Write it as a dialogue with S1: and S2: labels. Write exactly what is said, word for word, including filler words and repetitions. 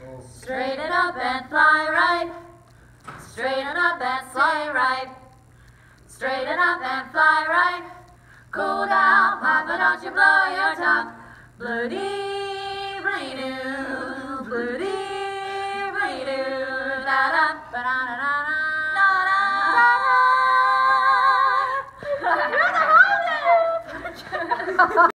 S1: Straighten up and fly right. Straighten up and fly right. Straighten up and fly right. Cool down, Papa, don't you blow your top. Bloody, bleed doo, bloody, bleed doo, da da, ba da da da da da da. You're the